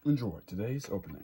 Enjoy today's opening.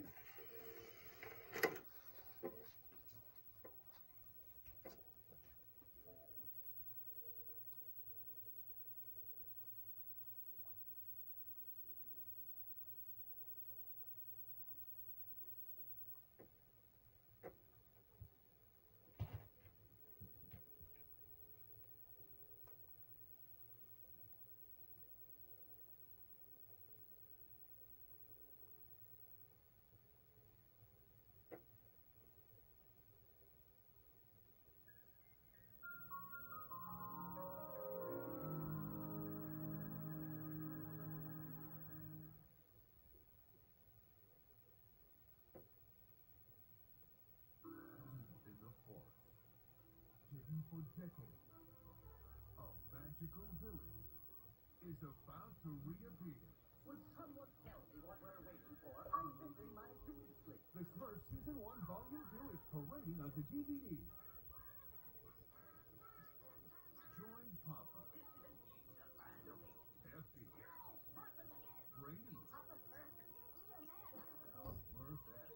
In the forest, hidden for decades, a magical village is about to reappear. Would someone tell me what we're waiting for? I'm missing my sweet sleep. The Smurfs Season 1 Volume 2 is parading onto DVD. Join Papa, This is a user-friendly. Hefty, Person again. Brady, Papa person. Smurfette,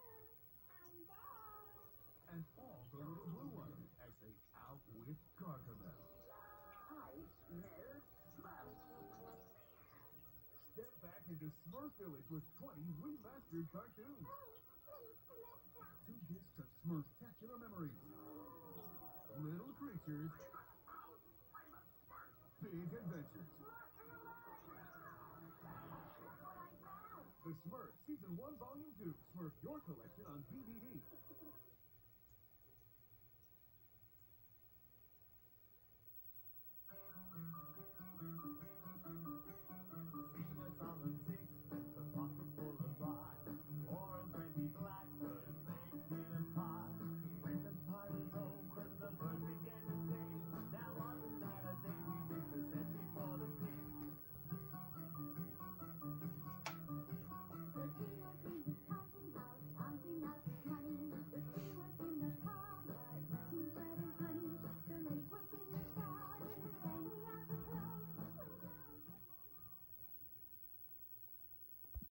and all the little blue ones as they outwit Gargamel. I smell smoke. Step back into Smurf Village with 20 remastered cartoons. 2 discs of Smurf-tacular memories. Little creatures. Big adventures. The Smurfs Season 1 Volume 2. Smurf your collection on DVD